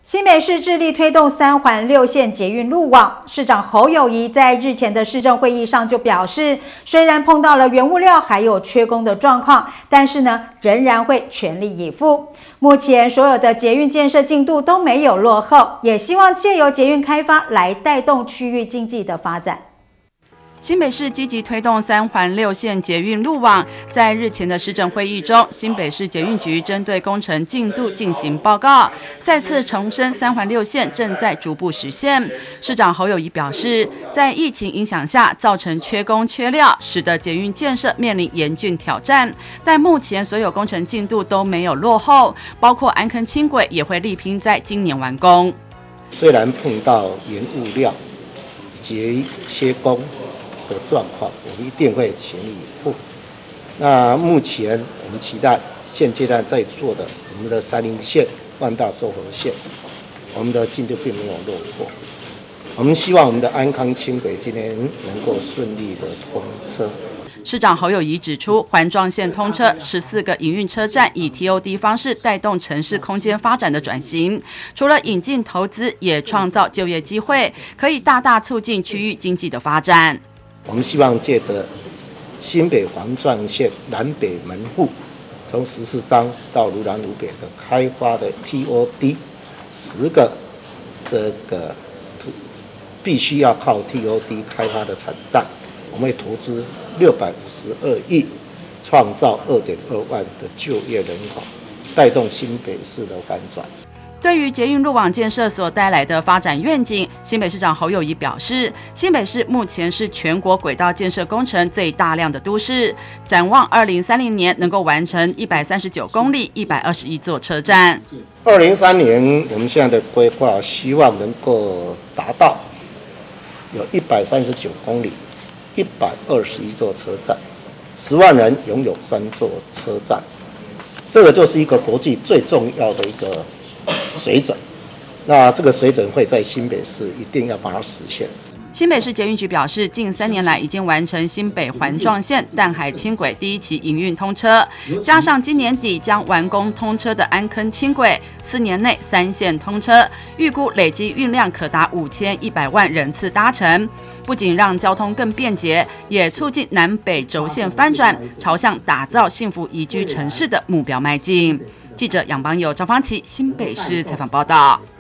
新北市致力推动3环6线捷运路网，市长侯友宜在日前的市政会议上就表示，虽然碰到了原物料还有缺工的状况，但是呢，仍然会全力以赴。目前所有的捷运建设进度都没有落后，也希望借由捷运开发来带动区域经济的发展。 新北市积极推动3环6线捷运路网，在日前的市政会议中，新北市捷运局针对工程进度进行报告，再次重申3环6线正在逐步实现。市长侯友宜表示，在疫情影响下，造成缺工缺料，使得捷运建设面临严峻挑战。但目前所有工程进度都没有落后，包括安坑轻轨也会力拼在今年完工。 虽然碰到原物料及缺工的状况，我们一定会全力以赴。那目前我们期待现阶段在做的我们的30线、万大综合线，我们的进度并没有落后。我们希望我们的安康轻轨今年能够顺利的通车。 市长侯友宜指出，环状线通车，14个营运车站以 TOD 方式带动城市空间发展的转型，除了引进投资，也创造就业机会，可以大大促进区域经济的发展。 我们希望借着新北环状线南北门户，从14张到如南如北的开发的 TOD 10个这个必须要靠 TOD 开发的产站，我们会投资652亿，创造2.2万的就业人口，带动新北市的反转。 对于捷运路网建设所带来的发展愿景，新北市长侯友宜表示，新北市目前是全国轨道建设工程最大量的都市，展望2030年能够完成139公里、121座车站。 2030年，我们现在的规划希望能够达到有139公里、121座车站，10万人拥有3座车站，这个就是一个国际最重要的一个水准，那这个水准会在新北市一定要把它实现。 新北市捷运局表示，近3年来已经完成新北环状线淡海轻轨第1期营运通车，加上今年底将完工通车的安坑轻轨，4年内3线通车，预估累积运量可达5100万人次搭乘。不仅让交通更便捷，也促进南北轴线翻转，朝向打造幸福宜居城市的目标迈进。记者杨邦友、张芳琪新北市采访报道。